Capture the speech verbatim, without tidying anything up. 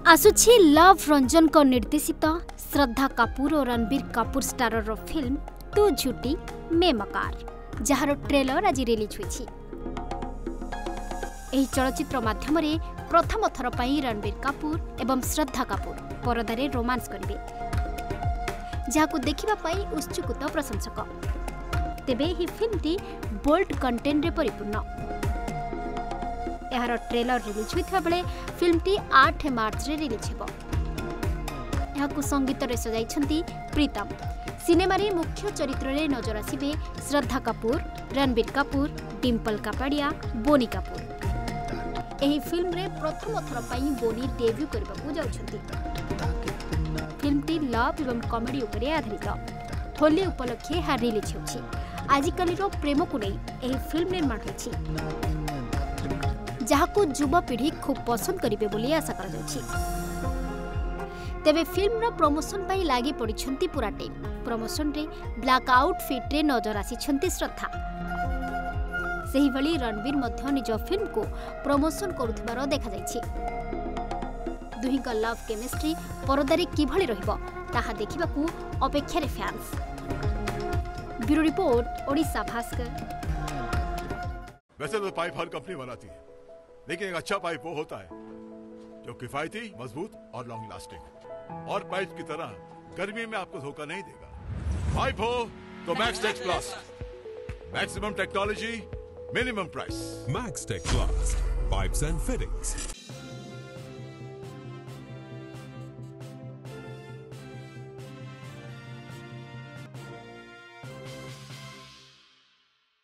आसुछि love Ranjan को निर्देशित श्रद्धा कपूर और रणबीर कपूर स्टारर फिल्म तू झूठी मैं मकार जार ट्रेलर आज रिलीज हुई। एही चलचित्र माध्यम प्रथम थर पई रणबीर कपूर एवं श्रद्धा कपूर परदारे रोमांस करिवे, जाहाकु देखिबा पई उत्सुकता प्रशंसक। तेबे ही फिल्मटी बोल्ड कंटेंट रे परिपूर्ण। यार ट्रेलर रिलीज होता बेले फिल्मटी आठ मार्च रे रिलीज हेबो। याकु संगीत रे सजाइछंती प्रीतम। सिनेमा रे मुख्य चरित्र रे नजर आसीबे श्रद्धा कपूर, रणबीर कपूर, डिम्पल कापाडिया, बोनी कपूर। एही फिल्म रे प्रथम थर पई बोनी डेब्यू करबा को जाउछंती। फिल्मटी लव एवं कॉमेडी उपरे आधारित। होली उपलक्षे हा रिलीज होछि। आजिकाली रो प्रेम को नै एही फिल्म निर्माण होछि, जहाकु युवपीढ़ी खूब पसंद करिवे बोली आशा करा जाउछि। तेबे फिल्म रो प्रमोशन पई लागि पड़िछंती पूरा टीम। प्रमोशन रे ब्लैक आउटफिट रे नजर आसीछंती श्रद्धा। सेही भली रणबीर मध्य निज फिल्म को प्रमोशन करुथिबार देखा जाइछि। दुहिक लव केमिस्ट्री परदारे किभଳି रहिबो ताहा देखिबाकू अपेक्षा रे fans. Bureau report Odisha Bhaskar. वैसे तो पाइप हर कंपनी बनाती है, लेकिन एक अच्छा पाइप वो होता है जो किफायती, मजबूत और लॉन्ग लास्टिंग, और पाइप की तरह गर्मी में आपको धोखा नहीं देगा। पाइप हो तो Maxtech plus, maximum technology, minimum price. Maxtech plus pipes and fittings.